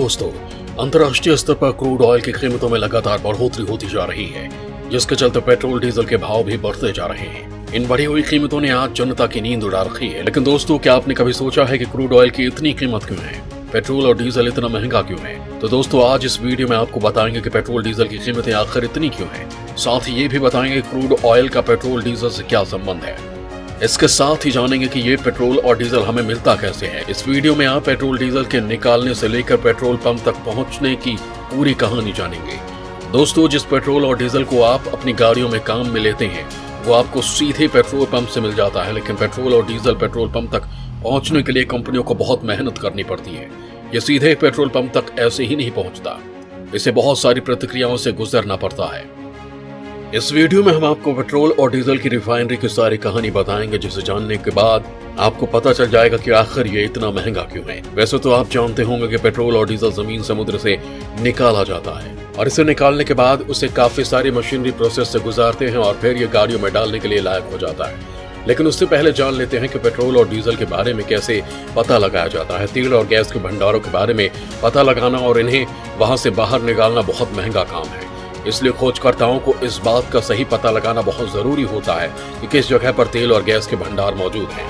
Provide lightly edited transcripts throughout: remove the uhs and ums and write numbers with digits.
दोस्तों, अंतर्राष्ट्रीय स्तर पर क्रूड ऑयल की कीमतों में लगातार बढ़ोतरी होती जा रही है, जिसके चलते पेट्रोल डीजल के भाव भी बढ़ते जा रहे हैं। इन बढ़ी हुई कीमतों ने आज जनता की नींद उड़ा रखी है। लेकिन दोस्तों, क्या आपने कभी सोचा है कि क्रूड ऑयल की इतनी कीमत क्यों है, पेट्रोल और डीजल इतना महंगा क्यों है? तो दोस्तों, आज इस वीडियो में आपको बताएंगे कि पेट्रोल डीजल की कीमतें आखिर इतनी क्यों हैं। साथ ही ये भी बताएंगे क्रूड ऑयल का पेट्रोल डीजल से क्या संबंध है। इसके साथ ही जानेंगे कि ये पेट्रोल और डीजल हमें मिलता कैसे है। इस वीडियो में आप पेट्रोल डीजल के निकालने से लेकर पेट्रोल पंप तक पहुंचने की पूरी कहानी जानेंगे। दोस्तों, जिस पेट्रोल और डीजल को आप अपनी गाड़ियों में काम में लेते हैं, वो आपको सीधे पेट्रोल पंप से मिल जाता है। लेकिन पेट्रोल और डीजल पेट्रोल पंप तक पहुंचने के लिए कंपनियों को बहुत मेहनत करनी पड़ती है। ये सीधे पेट्रोल पंप तक ऐसे ही नहीं पहुंचता, इसे बहुत सारी प्रक्रियाओं से गुजरना पड़ता है। इस वीडियो में हम आपको पेट्रोल और डीजल की रिफाइनरी की सारी कहानी बताएंगे, जिसे जानने के बाद आपको पता चल जाएगा कि आखिर ये इतना महंगा क्यों है। वैसे तो आप जानते होंगे कि पेट्रोल और डीजल जमीन समुद्र से निकाला जाता है और इसे निकालने के बाद उसे काफी सारी मशीनरी प्रोसेस से गुजारते हैं और फिर ये गाड़ियों में डालने के लिए लायक हो जाता है। लेकिन उससे पहले जान लेते हैं कि पेट्रोल और डीजल के बारे में कैसे पता लगाया जाता है। तेल और गैस के भंडारों के बारे में पता लगाना और इन्हें वहां से बाहर निकालना बहुत महंगा काम है। इसलिए खोजकर्ताओं को इस बात का सही पता लगाना बहुत जरूरी होता है कि किस जगह पर तेल और गैस के भंडार मौजूद हैं।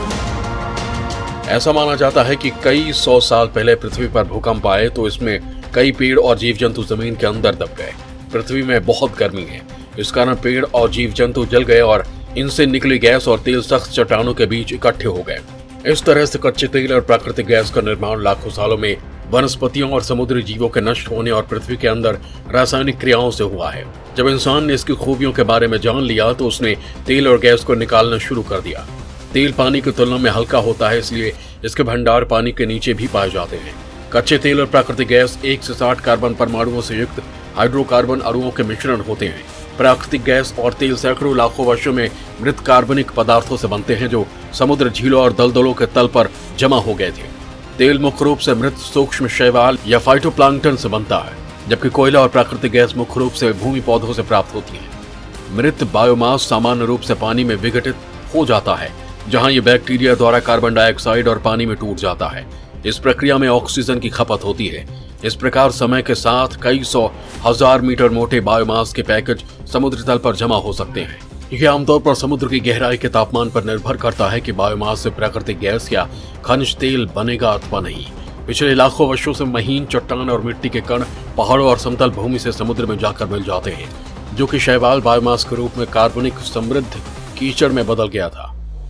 ऐसा माना जाता है कि कई 100 साल पहले पृथ्वी पर भूकंप आए तो इसमें कई पेड़ और जीव जंतु जमीन के अंदर दब गए। पृथ्वी में बहुत गर्मी है, इस कारण पेड़ और जीव जंतु जल गए और इनसे निकली गैस और तेल सख्त चट्टानों के बीच इकट्ठे हो गए। इस तरह से कच्चे तेल और प्राकृतिक गैस का निर्माण लाखों सालों में वनस्पतियों और समुद्री जीवों के नष्ट होने और पृथ्वी के अंदर रासायनिक क्रियाओं से हुआ है। जब इंसान ने इसकी खूबियों के बारे में जान लिया तो उसने तेल और गैस को निकालना शुरू कर दिया। तेल पानी की तुलना में हल्का होता है, इसलिए इसके भंडार पानी के नीचे भी पाए जाते हैं। कच्चे तेल और प्राकृतिक गैस 1 से 60 कार्बन परमाणुओं से युक्त हाइड्रोकार्बन अणुओं के मिश्रण होते हैं। प्राकृतिक गैस और तेल सैकड़ों लाखों वर्षों में मृत कार्बनिक पदार्थों से बनते हैं, जो समुद्र, झीलों और दलदलों के तल पर जमा हो गए थे। तेल मुख्य रूप से मृत सूक्ष्म शैवाल या फाइटोप्लैंक्टन से बनता है, जबकि कोयला और प्राकृतिक गैस मुख्य रूप से भूमि पौधों से प्राप्त होती है। मृत बायोमास सामान्य रूप से पानी में विघटित हो जाता है, जहां ये बैक्टीरिया द्वारा कार्बन डाइऑक्साइड और पानी में टूट जाता है। इस प्रक्रिया में ऑक्सीजन की खपत होती है। इस प्रकार समय के साथ कई 100,000 मीटर मोटे बायोमास के पैकेज समुद्र तल पर जमा हो सकते हैं। यह आमतौर पर समुद्र की गहराई के तापमान पर निर्भर करता है कि बायोमास से प्राकृतिक गैस या खनिज तेल बनेगा अथवा नहीं। पिछले लाखों वर्षों से महीन चट्टान और मिट्टी के कण पहाड़ों और समतल भूमि से समुद्र में जाकर मिल जाते हैं, जो कि शैवाल बायोमास के रूप में कार्बनिक समृद्ध कीचड़ में बदल गया था।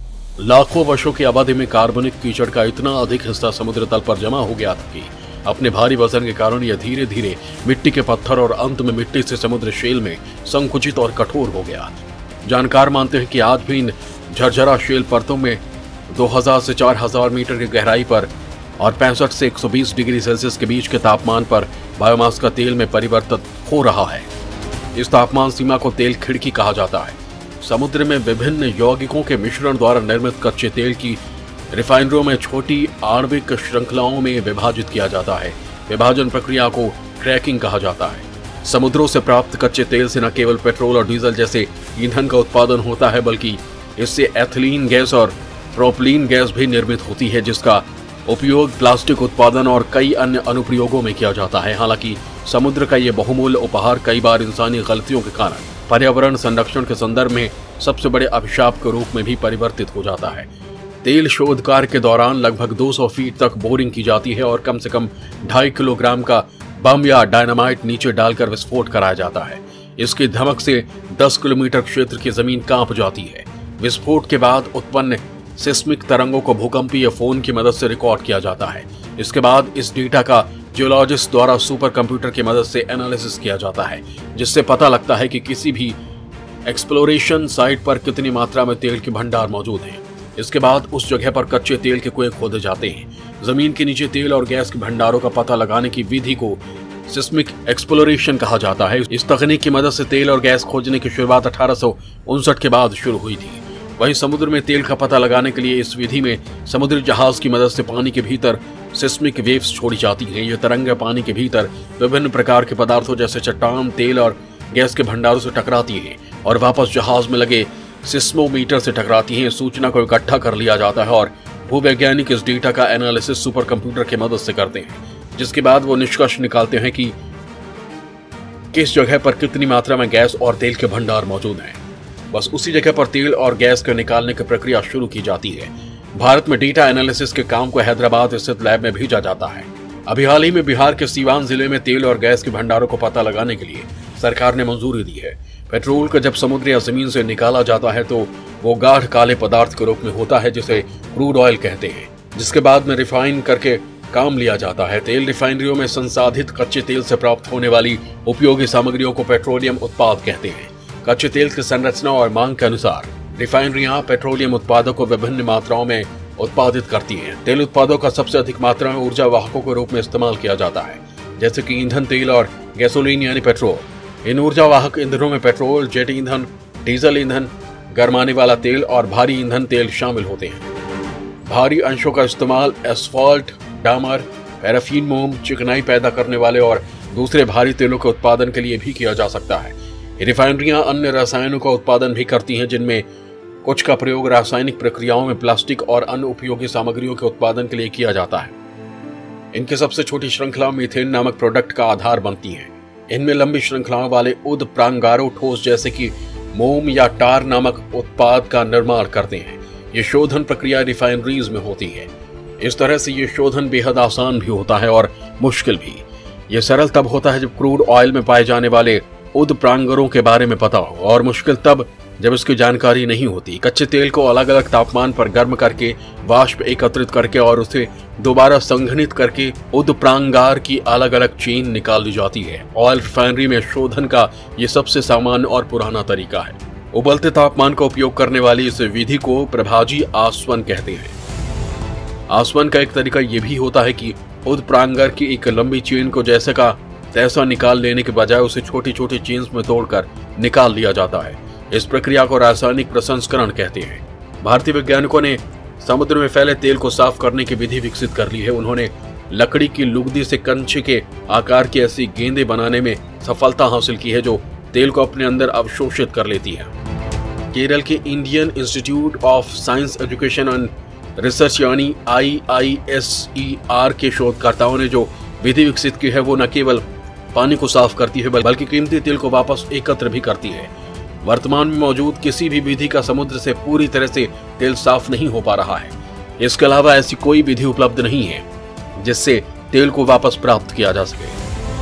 लाखों वर्षों की अवधि में कार्बनिक कीचड़ का इतना अधिक हिस्सा समुद्र तल पर जमा हो गया था कि अपने भारी वजन के कारण यह धीरे धीरे मिट्टी के पत्थर और अंत में मिट्टी से समुद्र शेल में संकुचित और कठोर हो गया। जानकार मानते हैं कि आज भी इन झरझरा शेल परतों में 2000 से 4000 मीटर की गहराई पर और 65 से 120 डिग्री सेल्सियस के बीच के तापमान पर बायोमास का तेल में परिवर्तित हो रहा है। इस तापमान सीमा को तेल खिड़की कहा जाता है। समुद्र में विभिन्न यौगिकों के मिश्रण द्वारा निर्मित कच्चे तेल की रिफाइनरियों में छोटी आणविक श्रृंखलाओं में विभाजित किया जाता है। विभाजन प्रक्रिया को क्रैकिंग कहा जाता है। समुद्रों से प्राप्त कच्चे तेल से न केवल पेट्रोल और डीजल जैसे ईंधन का उत्पादन होता है, बल्कि इससे एथिलीन गैस और प्रोपलीन गैस भी निर्मित होती है, जिसका उपयोग प्लास्टिक उत्पादन और कई अन्य अनुप्रयोगों में किया जाता है। हालांकि समुद्र का यह बहुमूल्य उपहार कई बार इंसानी गलतियों के कारण पर्यावरण संरक्षण के संदर्भ में सबसे बड़े अभिशाप के रूप में भी परिवर्तित हो जाता है। तेल शोध कार्य के दौरान लगभग 200 फीट तक बोरिंग की जाती है और कम से कम 2.5 किलोग्राम का बम या डायनामाइट नीचे डालकर विस्फोट कराया जाता है। इसकी धमक से 10 किलोमीटर क्षेत्र की जमीन कांप जाती है। विस्फोट के बाद उत्पन्न सिस्मिक तरंगों को भूकंपीय फोन की मदद से रिकॉर्ड किया जाता है। इसके बाद इस डेटा का जियोलॉजिस्ट द्वारा सुपर कंप्यूटर की मदद से एनालिसिस किया जाता है, जिससे पता लगता है कि किसी भी एक्सप्लोरेशन साइट पर कितनी मात्रा में तेल के भंडार मौजूद हैं। इसके बाद उस जगह पर कच्चे तेल के कुएं खोदे जाते हैं। जमीन के नीचे तेल और गैस के भंडारों का पता लगाने की विधि को सिस्मिक एक्सप्लोरेशन कहा जाता है। इस तकनीक की मदद से तेल और गैस खोजने की शुरुआत 1859 के बाद शुरू हुई थी। वहीं समुद्र में तेल का पता लगाने के लिए इस विधि में समुद्री जहाज की मदद से पानी के भीतर सिस्मिक वेव्स छोड़ी जाती हैं। ये तरंगें पानी के भीतर विभिन्न प्रकार के पदार्थों जैसे चट्टान, तेल और गैस के भंडारों से टकराती हैं और वापस जहाज में लगे सिस्मोमीटर से टकराती हैं। सूचना को इकट्ठा कर लिया जाता है और भूवैज्ञानिक इस डेटा का एनालिसिस सुपर कंप्यूटर की मदद से करते हैं। जिसके बाद वो निष्कर्ष निकालते हैं कि किस जगह पर कितनी मात्रा में गैस और तेल के भंडार मौजूद हैं। बस उसी जगह पर तेल और गैस के निकालने की प्रक्रिया शुरू की जाती है। भारत में डेटा एनालिसिस के काम को हैदराबाद स्थित लैब में भेजा जाता है। अभी हाल ही में बिहार के सीवान जिले में तेल और गैस के भंडारों को पता लगाने के लिए सरकार ने मंजूरी दी है। पेट्रोल को जब समुद्र या जमीन से निकाला जाता है तो वो गाढ़ काले पदार्थ के रूप में होता है, जिसे क्रूड ऑयल कहते हैं, जिसके बाद में रिफाइन करके काम लिया जाता है। तेल रिफाइनरियों में संसाधित कच्चे तेल से प्राप्त होने वाली उपयोगी सामग्रियों को पेट्रोलियम उत्पाद कहते हैं। कच्चे तेल की संरचना और मांग के अनुसार रिफाइनरियां पेट्रोलियम उत्पादों को विभिन्न मात्राओं में उत्पादित करती हैं। तेल उत्पादों का सबसे अधिक मात्रा में ऊर्जा वाहकों के रूप में इस्तेमाल किया जाता है, जैसे कि ईंधन तेल और गैसोलीन यानी पेट्रोल। इन ऊर्जा वाहक ईंधनों में पेट्रोल, जेट ईंधन, डीजल ईंधन, गरमाने वाला तेल और भारी ईंधन तेल शामिल होते हैं। भारी अंशों का इस्तेमाल एस्फाल्ट, डामर, पैराफिन मोम, चिकनाई पैदा करने वाले और दूसरे भारी तेलों के उत्पादन के लिए भी किया जा सकता है। रिफाइनरियां अन्य रसायनों का उत्पादन भी करती हैं, जिनमें कुछ का प्रयोग रासायनिक प्रक्रियाओं में प्लास्टिक और अन्य उपयोगी सामग्रियों के उत्पादन के लिए किया जाता है। इनकी सबसे छोटी श्रृंखला मीथेन नामक प्रोडक्ट का आधार बनती है। इनमें लंबी श्रृंखलाओं वाले उद्प्रांगारो ठोस जैसे कि मोम या टार नामक उत्पाद का निर्माण करते हैं। ये शोधन प्रक्रिया रिफाइनरीज में होती है। इस तरह से ये शोधन बेहद आसान भी होता है और मुश्किल भी। ये सरल तब होता है जब क्रूड ऑयल में पाए जाने वाले उद्प्रांगरों के बारे में पता हो, और मुश्किल तब जब इसकी जानकारी नहीं होती। कच्चे तेल को अलग अलग तापमान पर गर्म करके वाष्प एकत्रित करके और उसे दोबारा संघनित करके उद्प्रांगार की अलग अलग चेन निकाल ली जाती है। ऑयल रिफाइनरी में शोधन का ये सबसे सामान्य और पुराना तरीका है। उबलते तापमान का उपयोग करने वाली इस विधि को प्रभाजी आसवन कहते हैं। आसवन का एक तरीका यह भी होता है कि उद्प्रांगार की एक लंबी चेन को जैसे का तैसा निकाल लेने के बजाय उसे छोटी छोटी चेन्स में तोड़कर निकाल लिया जाता है। इस प्रक्रिया को रासायनिक प्रसंस्करण कहते हैं। भारतीय वैज्ञानिकों ने समुद्र में फैले तेल को साफ करने की विधि विकसित कर ली है। उन्होंने लकड़ी की लुगदी से कंचे के आकार की ऐसी गेंदें बनाने में सफलता हासिल की है जो तेल को अपने अंदर अवशोषित कर लेती है। केरल के Indian Institute of Science Education and Research यानी IISER के शोधकर्ताओं ने जो विधि विकसित की है वो न केवल पानी को साफ करती है बल्कि कीमती तेल को वापस एकत्र भी करती है। वर्तमान में मौजूद किसी भी विधि का समुद्र से पूरी तरह से तेल साफ नहीं हो पा रहा है। इसके अलावा ऐसी कोई विधि उपलब्ध नहीं है जिससे तेल को वापस प्राप्त किया जा सके।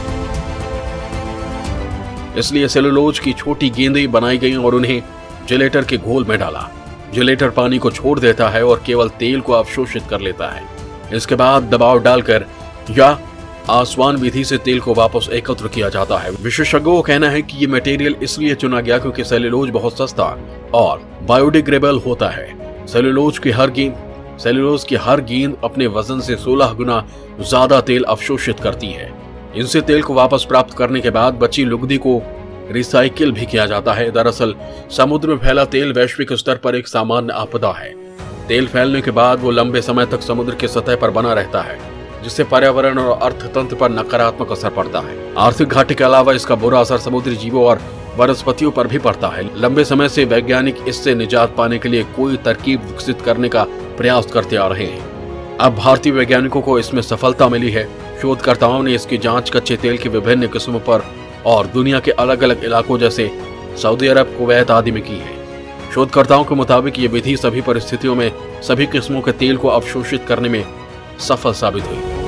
इसलिए सेलुलोज की छोटी गेंदें बनाई गई और उन्हें जिलेटर के घोल में डाला। जिलेटर पानी को छोड़ देता है और केवल तेल को अवशोषित कर लेता है। इसके बाद दबाव डालकर या आसवन विधि से तेल को वापस एकत्र किया जाता है। विशेषज्ञों का कहना है कि ये मटेरियल इसलिए चुना गया क्योंकि सेलुलोज बहुत सस्ता और बायोडिग्रेडेबल होता है। सेलुलोज की हर गेंद अपने वजन से 16 गुना ज्यादा तेल अवशोषित करती है। इनसे तेल को वापस प्राप्त करने के बाद बची लुगदी को रिसाइकिल भी किया जाता है। दरअसल समुद्र में फैला तेल वैश्विक स्तर पर एक सामान्य आपदा है। तेल फैलने के बाद वो लंबे समय तक समुद्र की सतह पर बना रहता है, जिससे पर्यावरण और अर्थतंत्र पर नकारात्मक असर पड़ता है। आर्थिक घाटे के अलावा इसका बुरा असर समुद्री जीवों और वनस्पतियों पर भी पड़ता है। लंबे समय से वैज्ञानिक इससे निजात पाने के लिए कोई तरकीब विकसित करने का प्रयास करते आ रहे हैं। अब भारतीय वैज्ञानिकों को इसमें सफलता मिली है। शोधकर्ताओं ने इसकी जांच कच्चे तेल की विभिन्न किस्मों पर और दुनिया के अलग अलग इलाकों जैसे सऊदी अरब, कुवैत आदि में की है। शोधकर्ताओं के मुताबिक ये विधि सभी परिस्थितियों में सभी किस्मों के तेल को अवशोषित करने में सफल साबित हुई।